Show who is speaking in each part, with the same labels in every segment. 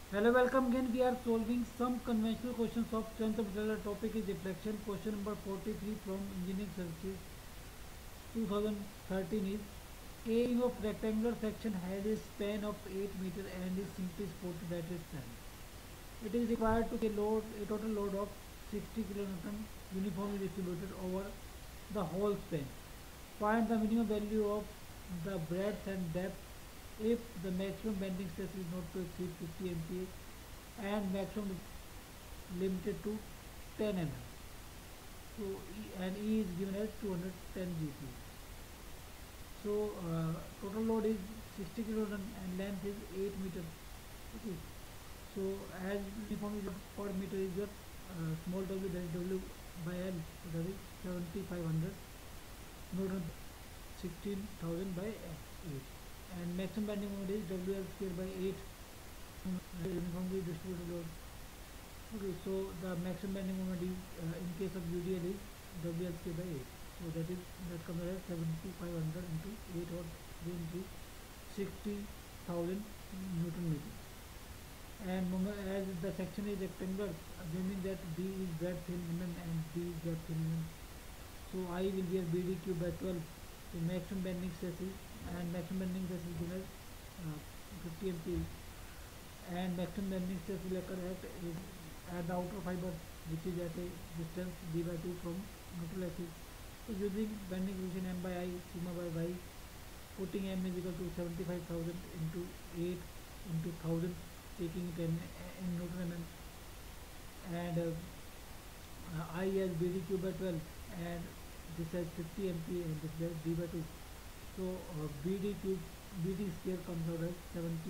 Speaker 1: Hello, welcome again. We are solving some conventional questions of 10th material. Topic is deflection. Question number 43 from Engineering Services 2013 is A of rectangular section has a span of 8 meter and is simply supported at its end. It is required to load a total load of 60 kilonewton uniformly distributed over the whole span. Find the minimum value of the breadth and depth if the maximum bending stress is not to exceed 50 MPa and maximum limited to 10 mm. So and E is given as 210 GP. So total load is 60 kilonewton and length is 8 meter. Okay. So as uniform is per meter is your small w, that is W by L, so that is 7500 Newton, 16,000 by 8, and maximum bending moment is WL square by 8 uniformly distributed load. Okay, so the maximum bending moment is in case of UDL is WL square by 8. So that comes as 7500 into 8 or 3 into 60,000 Newton meter. And as the section is rectangular, assuming that B is breadth in mm and B is depth in mm, so I will be a BD cube by 12. So maximum bending stress is, and maximum bending stress is given as 50 MPa, and maximum bending stress will occur at the outer fiber, which is at a distance d by 2 from neutral axis. So using bending coefficient m by I sigma by y, putting m is equal to 75,000 into 8 into 1000, taking it in Newton mm, and I as BD cube by 12, and this has 50 MPa and this has d by 2. So BD cube, BD square comes out as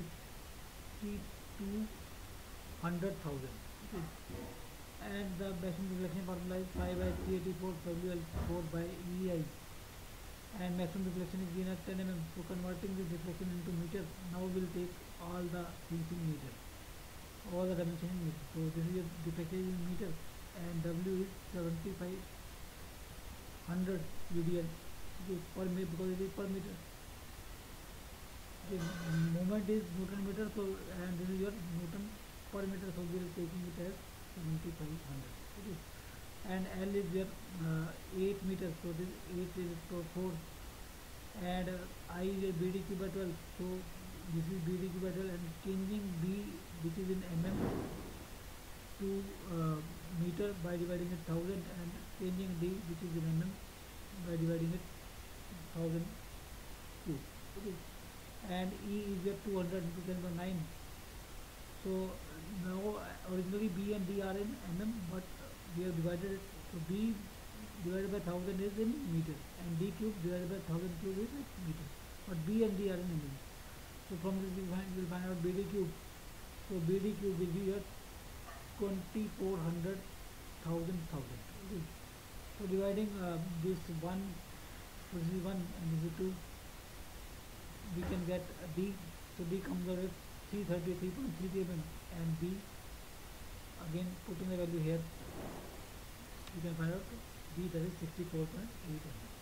Speaker 1: 72,100,000. Okay. And the maximum deflection formula is 5 by 384 WL 4 by EI, and maximum deflection is given as 10 mm. So converting this deflection into meter, now we'll take all the things in meter, all the dimension in meter. So this is your deflection in meter, and W is 7500 UDL, okay, per meter, because it is per meter. Okay, moment is Newton meter, so and this is your Newton per meter, so we are taking it as 7500. Okay, and L is your 8 meters, so this 8 is to 4, and I is a BD cube by 12, so this is BD cube by 12, and changing B, which is in mm, to meter by dividing it 1000, and changing D, which is in mm, by dividing it 1000 cube. Okay, and E is your 200 into 10 by 9. So now originally B and D are in mm, but we have divided it. So B divided by 1000 is in meter, and D cube divided by 1000 cube is in meter, but B and D are in mm. So from this we will find out BD cube. So BD cube will be your 2400 thousand. Okay. So dividing this one, so this is 1 and this is 2, we can get D. So D comes out with 333.3 mm, and B, again putting the value here, you can find out D, that is 64.8 mm.